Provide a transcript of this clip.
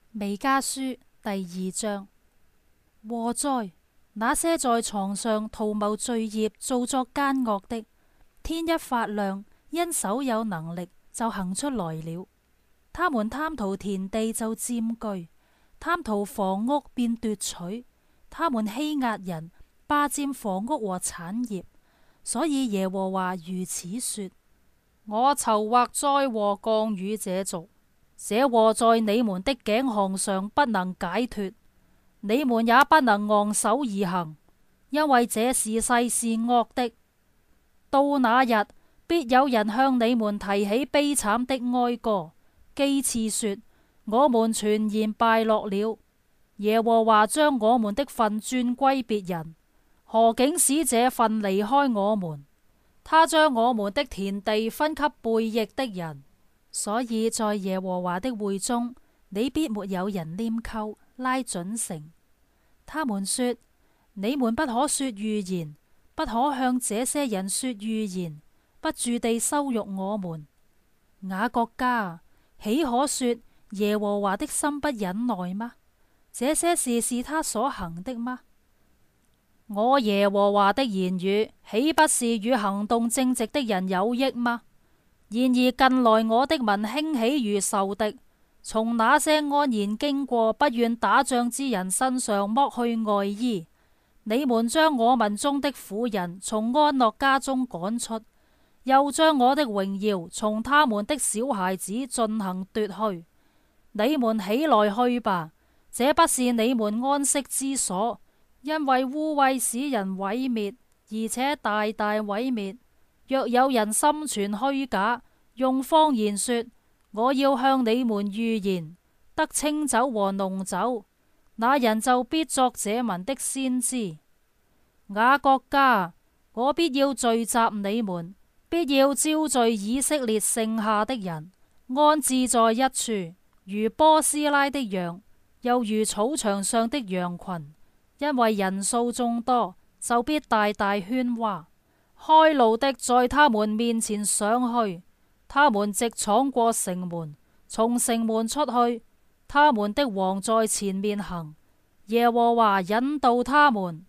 彌迦書第2章。禍哉！那些在床上圖謀罪孽、做作奸惡的，天一發亮，因手有能力就行出來了。他們貪圖田地就佔據，貪圖房屋便奪取。他們欺壓人，霸佔房屋和產業。所以耶和華如此說：我籌劃災禍降與這族，這禍在你們的頸項上不能解脫，你們也不能昂首而行，因為這時勢是惡的。到那日，必有人向你們提起悲慘的哀歌，譏刺說：我們全然敗落了。耶和華將我們的份轉歸別人，何竟使這份離開我們？他將我們的田地分給背逆的人。所以在耶和華的會中，你必沒有人拈鬮拉準繩。他們說：你們不可說預言，不可向這些人說預言，不住地羞辱我們。雅各家，豈可說耶和華的心不忍耐嗎？這些事是他所行的嗎？我耶和華的言語豈不是與行動正直的人有益嗎？然而近來我的民興起如仇敵，從那些安然經過不願打仗之人身上剝去外衣。你們將我民中的婦人從安樂家中趕出，又將我的榮耀從他們的小孩子進行奪去。你們起來去吧，這不是你們安息之所，因為污穢使人毀滅，而且大大毀滅。若有人心存虛假，用謊言說我要向你們預言，得清酒和濃酒，那人就必作這民的先知。雅各家，我必要聚集你們，必要招聚以色列剩下的人，安置在一處，如波斯拉的羊，又如草場上的羊群。因為人數眾多，就必大大喧嘩。開路的在他們面前上去，他們直闖過城門，從城門出去。他們的王在前面行，耶和華引導他們。